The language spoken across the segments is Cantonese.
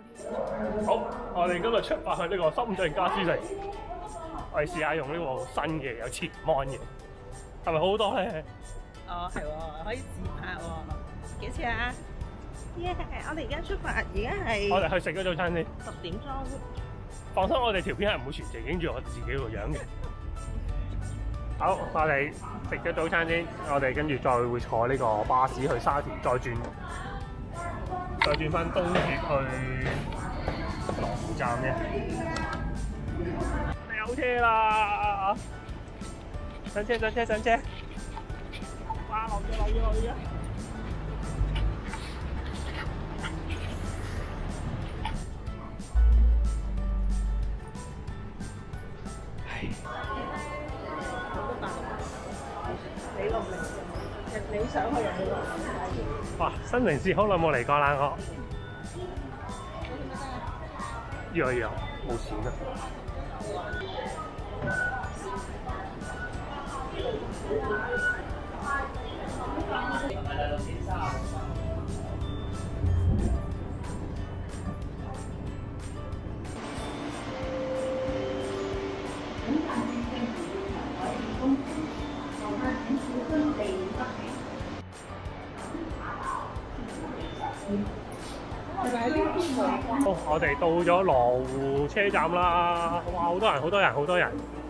好，我哋今日出發去呢個深圳家私城，我哋試下用呢個新嘅有前彎嘅，係咪好好多咧？ 哦，係喎，可以自拍喎。幾錢啊？我哋而家出發，而家係我哋去食咗早餐先。 10點鐘。 放心，我哋條片係唔會全程影住我自己個樣嘅。好，我哋食咗早餐先，我哋跟住再會坐呢個巴士去沙田，再轉翻東鐵去羅湖站嘅。有車啦！上車！哇！落雨！ 你想去人哋度？ 哇！新城市好耐冇嚟過啦，我。要冇錢啊！好，我哋到咗羅湖車站啦！哇，好多人！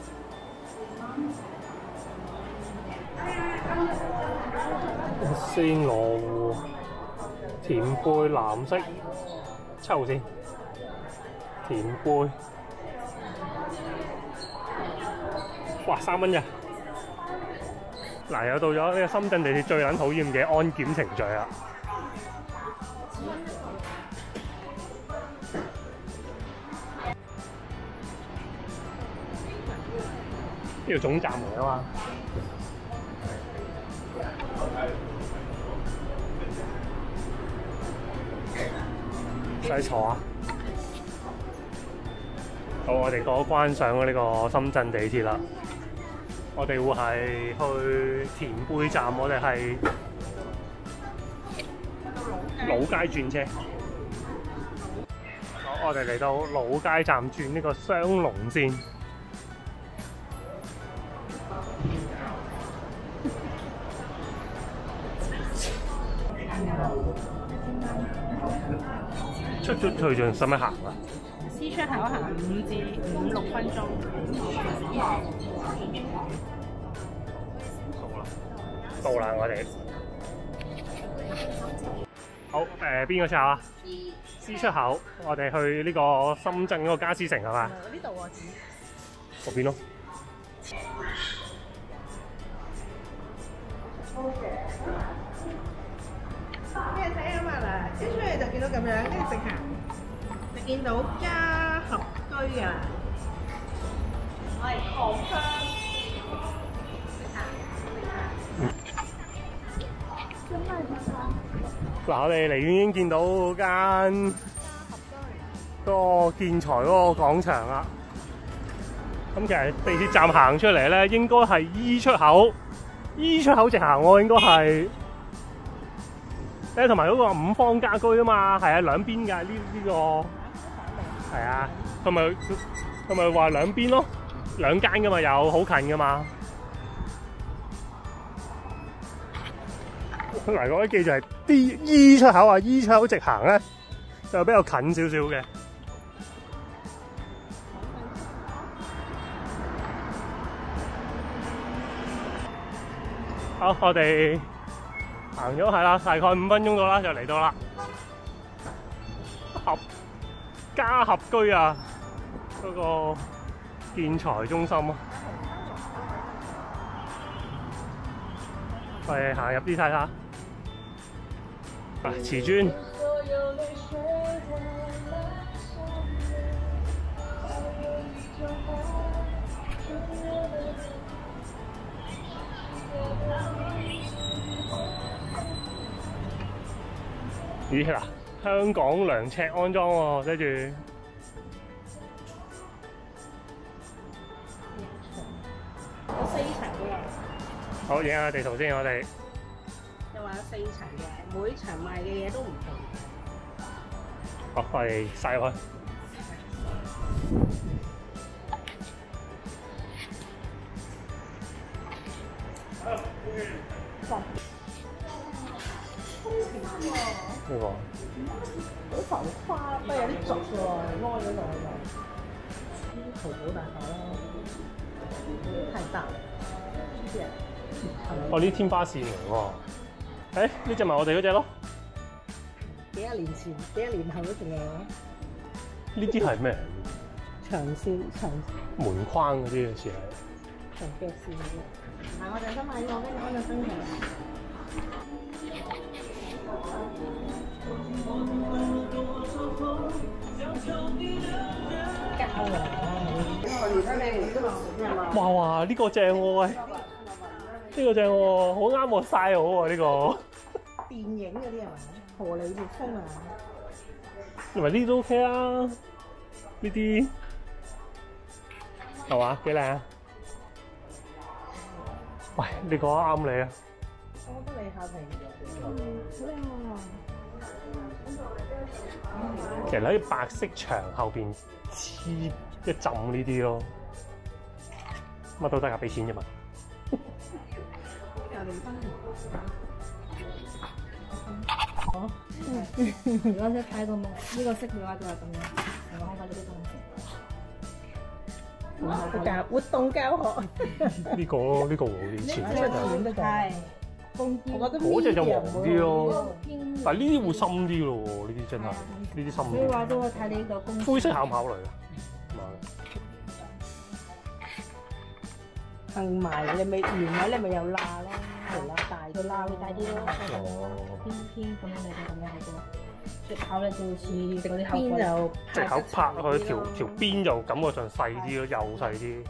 先羅湖填貝藍色7號線，填貝，哇3蚊啫！嗱，又到咗呢個深圳地鐵最撚討厭嘅安檢程序啦。呢個總站嚟啊嘛，使坐啊！好，我哋過關上咗呢個深圳地鐵啦。我哋會係去填貝站，我哋係老街轉車。好，我哋嚟到老街站轉呢個雙龍線。出咗去仲使唔使行啊 ？C 出口行5至6分鐘。 到啦，我哋。好，邊個出口啊 ？C 出口，我哋去呢個深圳嗰個家私城係嘛？ 呢度喎， 嗰邊咯。 咩睇啊嘛嗱，一出嚟就見到咁樣，跟住直行，就見到嘉合居㗎啦。我係航商。 嗱，我哋離遠已經見到間嗰個建材嗰個廣場啦。咁其實地鐵站行出嚟咧，應該係 E 出口直行喎，應該係。同埋嗰個5方家居啊嘛，係啊，兩邊㗎呢個。係啊，同埋話兩邊咯，2間㗎嘛，有好近㗎嘛。嗱，各位記住係 E 出口啊 ，E 出口直行咧就比較近少少嘅。好，我哋行咗係啦，大概5分鐘到啦，就嚟到啦。嘉合居啊，嗰個建材中心啊，我哋行入啲睇下。瓷磚。咦嗱，香港良尺安裝喎，寫住。 有4層嘅。 好，影下地圖先，我哋。 又話有4層嘅，每層賣嘅嘢都唔同。 好，我哋曬開。呢個好浮誇，不過有啲俗喎，安咗落去又。淘寶大廈啦，太大呢啲人。 哦，呢啲天花線嚟喎。誒，呢隻咪我哋嗰隻咯。 幾廿年前、幾廿年後都仲有。 呢啲係咩？ 長線長門框嗰啲好似係。 長腳線嗰啲。唔係，我就想買呢個，跟住安咗身上。 哇哇！呢個正喎，喂！呢個正喎，好啱我曬好喎呢個。 電影嗰啲係咪？荷里活風啊！ 唔係呢啲都 OK 啊，呢啲係嘛？幾靚啊！喂，你覺得啱你啊？ 我覺得你下平好靚喎。 其實喺白色牆後邊黐一浸呢啲咯，乜都得㗎，俾錢啫嘛。 哦，如果想睇個夢，呢個色嘅話就係咁樣，我開翻呢啲東西。 活動教學。 呢個咯，呢個會好啲錢。 係， 我覺得嗰隻就黃啲咯， 偏但係呢啲會深啲咯喎，呢啲真係呢啲深所以話啲。 都會睇你呢個公司。 灰色考唔考慮啊？ 硬埋你咪原位你咪有罅咯，條罅大個罅會大啲咯， 哦， 偏咁樣嚟嘅咁樣係個。出口咧就似嗰啲邊就隻口拍佢條邊就感覺上細啲咯，又細啲。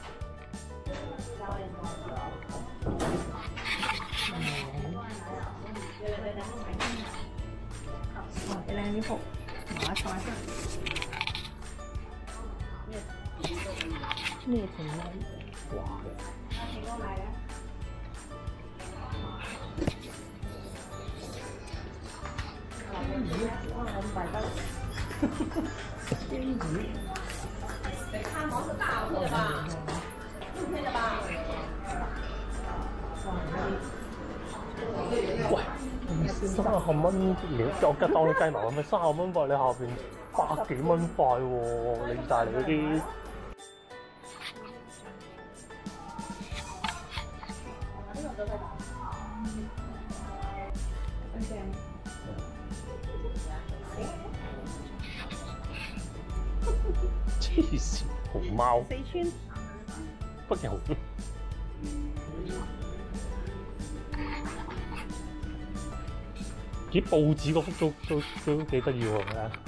幾靚啲幅，買晒先。 咩情況？ 哇！喂，30蚊我當你計埋咁咪30蚊塊，你下邊100幾蚊塊喎，你意大利嗰啲。黐線，熊貓。 四川。 北京熊。咦，報紙嗰幅都幾得意喎，係啊！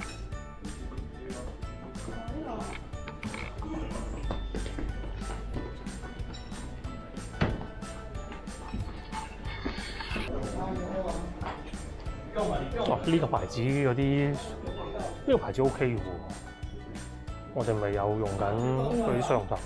哇！呢個牌子嗰啲，呢個牌子 OK 嘅喎，我哋咪有用緊嗰啲雙龍頭。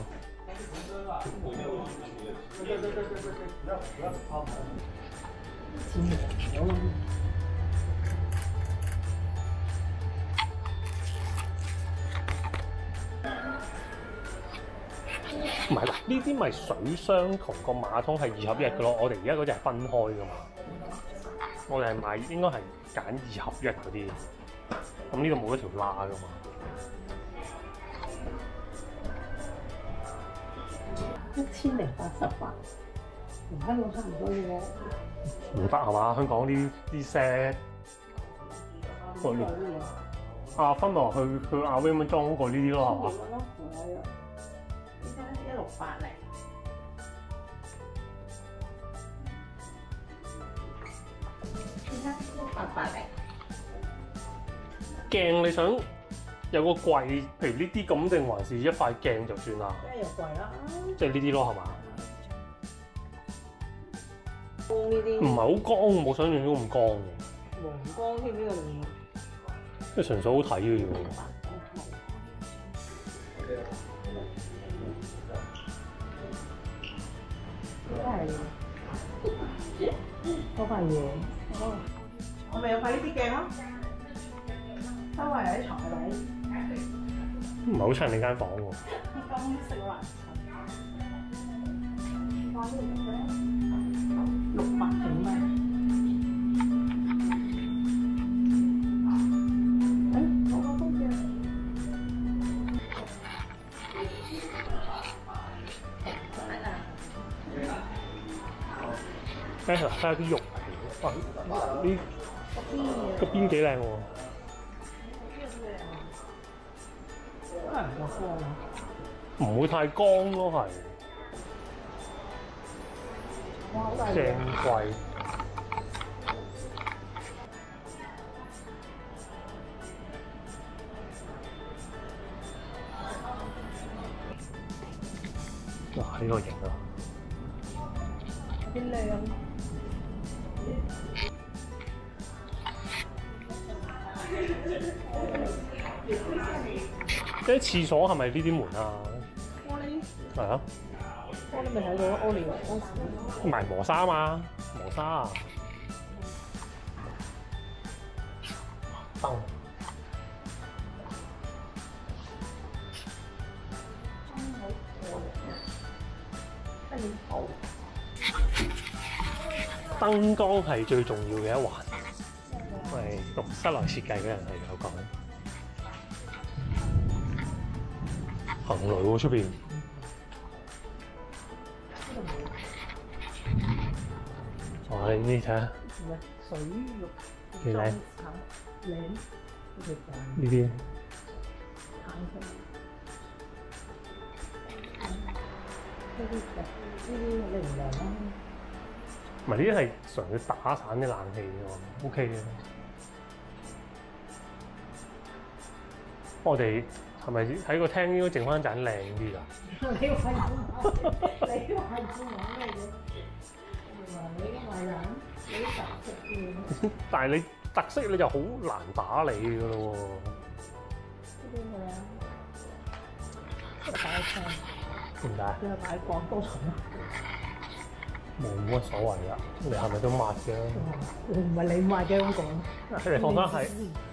唔係啦，呢啲咪水箱同個馬桶係2合1嘅咯，我哋而家嗰隻係分開㗎嘛。我哋係買應該係揀2合1嗰啲，咁呢度冇一條罅㗎嘛。 1080，同香港差唔多嘅喎。 唔得係嘛？香港啲 set，阿芬樂去阿 Win 裝過呢啲咯係嘛？ 依家1680。880。 鏡你想有個櫃，譬如呢啲咁定還是一塊鏡就算啦？ 梗係有櫃啦。 即係呢啲咯係嘛？ 光呢啲。 唔係好光，冇想象中咁光嘅。 黃光添呢個仲要。 即係純粹好睇嘅啫喎。 真係嗰塊嘢。我咪有塊呢啲鏡咯。 周圍有啲床位， 唔係好襯你間房喎。 金色藍600幾蚊。 睇下啲肉皮，哇！呢個邊幾靚喎， 可能唔夠光啊！ 唔會太光咯，係哇，好大正隻！ 貴。哇！呢個型啊！ 邊靚？ 啲廁所係咪呢啲門啊？ 玻璃， 係啊， 玻璃咪睇到屙尿屙屎。 唔係磨砂嘛，磨砂啊。燈。燈光係最重要嘅一環，係讀室內設計嘅人係有講。行雷喎出邊，哇！你呢睇下， 水肉幾靚， 靚， 呢啲橙色。呢啲靚唔靚啊？ 唔係呢啲係純粹打散啲冷氣喎，OK 嘅。我哋係咪喺個廳應該整翻盞靚啲㗎？ 你話要你話要咩嘅？你話人，你特色嘅。 但係你特色你就好難打理㗎咯喎。 呢啲咩啊？擺車。 點解？ 你係擺廣東蟲啊？ 冇乜所謂㗎，你係咪都抹嘅？ 唔係你抹嘅咁講。 你放翻係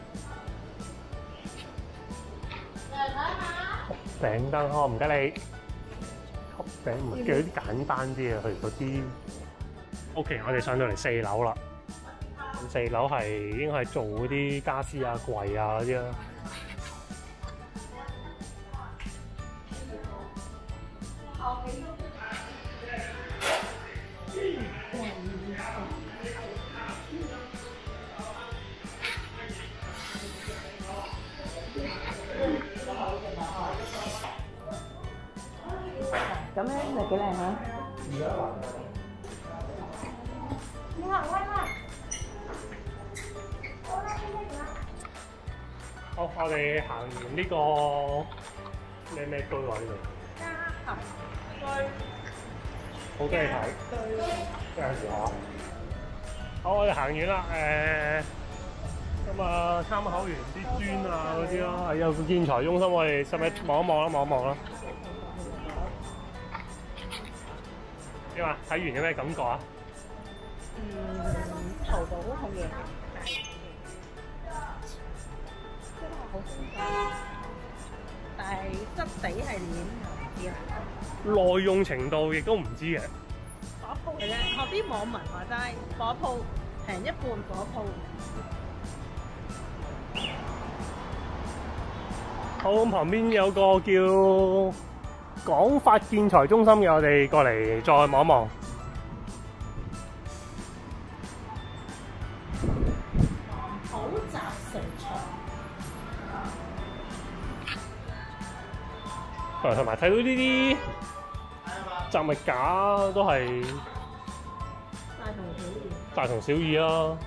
頂燈呵，唔該你。吸頂唔係叫啲簡單啲嘅，去嗰啲。OK， 我哋上到嚟4樓啦。4樓係應該係做嗰啲家私啊、櫃啊嗰啲啦。 咁樣咪幾靚嚇？ 好，我哋行完呢個咩居喎呢度？ 嘉合居。 好多嘢睇，有陣時嚇。好，我哋行完啦，咁啊參考完啲磚啊嗰啲啦，有個建材中心，我哋使唔使望一望啦？望一望啦。點啊？睇完有咩感覺啊？ 淘寶好嘢，真係好精緻，但係質地係點就唔知啦。 耐用程度亦都唔知嘅。 火鋪嚟嘅，學啲網民話齋，火鋪平一半火鋪。 好，咁旁邊有個叫廣發建材中心嘅，我哋過嚟再望一望。 好集成材。 同埋睇到呢啲雜物架都係大同小異啦。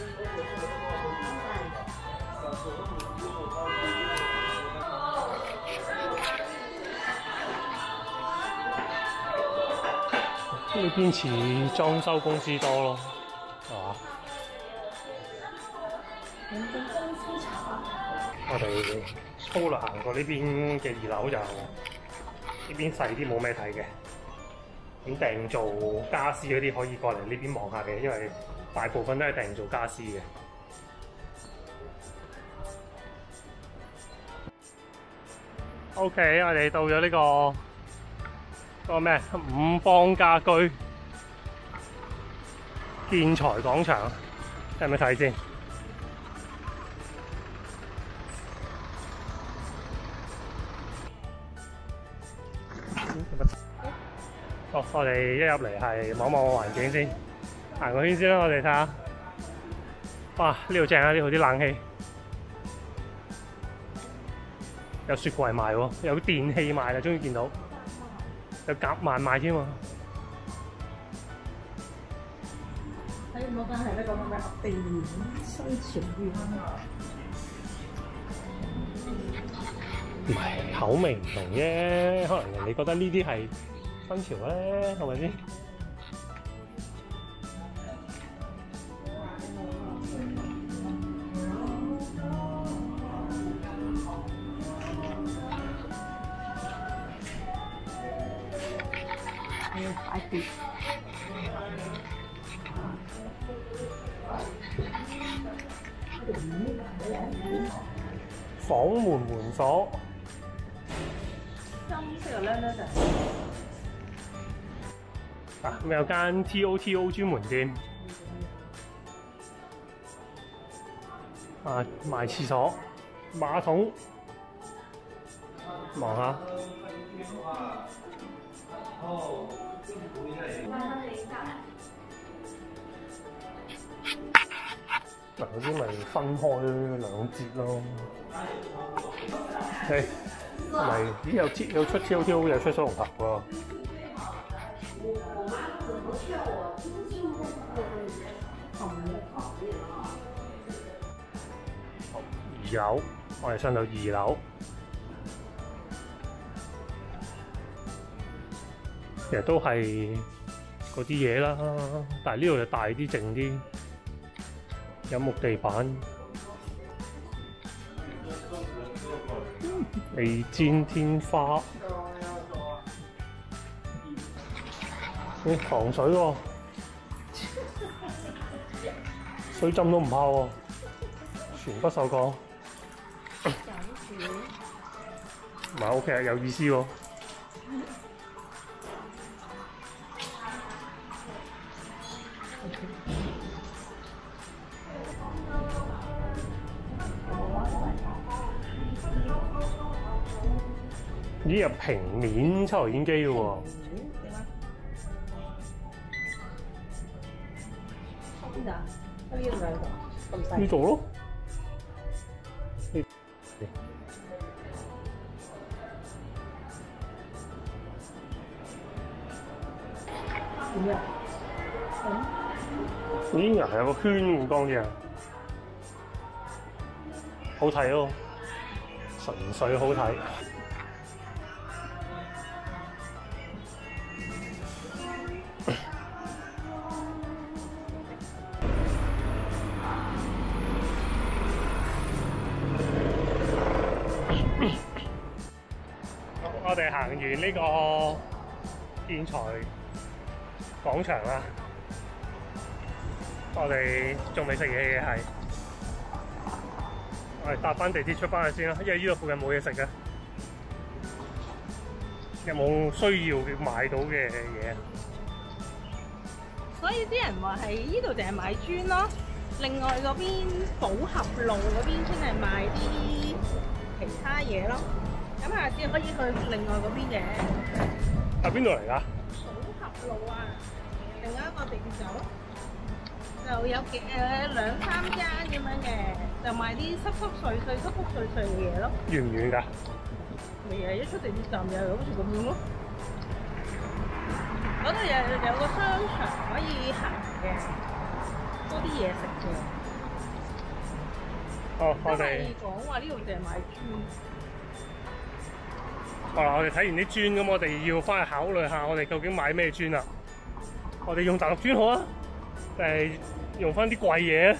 呢邊似裝修公司多咯，係嘛？我哋粗略行過呢邊嘅2樓就呢邊細啲，冇咩睇嘅。咁訂做家私嗰啲可以過嚟呢邊望下嘅，因為大部分都係訂做家私嘅。 OK， 我哋到咗呢、個咩五方家居建材廣場，有冇睇先？好，我哋一入嚟係望望個環境先，行個圈先啦，我哋睇下。哇！呢度正啊，呢度啲冷氣，有雪櫃賣喎，有電器賣啦，終於見到，有夾萬賣添喎。 睇嗰間係一個咩地緣新潮園。 唔係口味唔同啫，可能人哋覺得呢啲係新潮咧，係咪先？ 擺碟。 房門門鎖。 深色嘅咧就啊，咁有間 TOTO 專門店，啊賣廁所、馬桶，望下。嗱，嗰啲咪分開兩節咯。係，咪咦有出 TOTO 有出水龍頭喎。2樓，我哋上到2樓。其實都係嗰啲嘢啦，但係呢度就大啲、靜啲，有木地板，地氈天花，防水喎，水浸都唔怕喎，全不鏽鋼，唔係 OK 啊，有意思喎。咦，有平面抽油煙機嘅喎。 點啊？邊度啊？呢度兩個咁細。 呢度咯。 點啊？ 咦，係有個圈咁光嘅，好睇咯，純粹好睇。我哋行完呢個建材廣場啦，我哋仲未食嘢嘅係，我哋搭翻地鐵出翻去先啦，因為呢度附近冇嘢食嘅。有冇需要買到嘅嘢？ 所以啲人話係呢度淨係買磚咯，另外嗰邊寶合路嗰邊先係賣啲其他嘢咯。咁下次可以去另外嗰邊嘅。 係邊度嚟㗎？ 寶合路啊，另外一個地鐵走，就有2、3間咁樣嘅，就賣啲濕濕碎碎嘅嘢咯。 遠唔遠㗎？ 咪係一出地鐵站又好似咁樣咯。嗰度有個商場可以行嘅，多啲嘢食嘅。 哦，我哋講話呢度淨係買磚。 好啦，我哋睇完啲磚咁，我哋要翻去考慮下，我哋究竟買咩磚啊？我哋用大陸磚好啊，定係用翻啲貴嘢？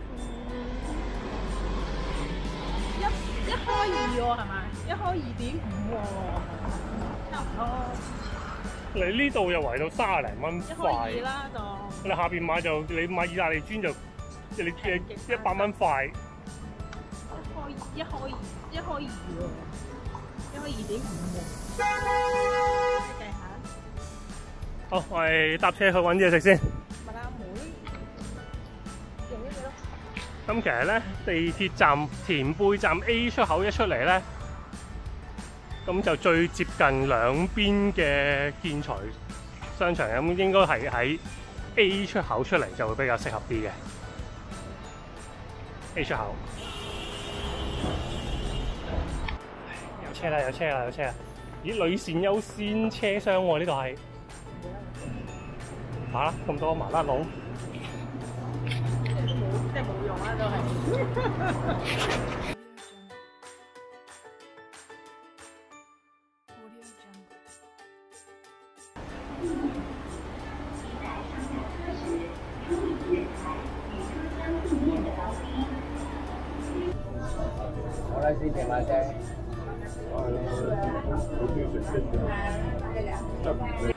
一開2喎，係咪？一開2.5喎，差唔多。 你呢度又圍到30零蚊一開塊， 2啦就。 你下邊買就你買意大利磚就你100蚊塊， 一開2喎。 應該2.5喎。計下。 好，我哋搭車去揾嘢食先。 問阿妹用咗幾多？ 咁其實咧，地鐵站田貝站 A 出口一出嚟咧，咁就最接近兩邊嘅建材商場，咁應該係喺 A 出口出嚟就會比較適合啲嘅。A 出口有車啦，有車啦，有車啦！咦，女線優先車廂喎，呢度係嚇咁多麻甩佬。 即係冇用啦，都係。 好啦，先停下車。 你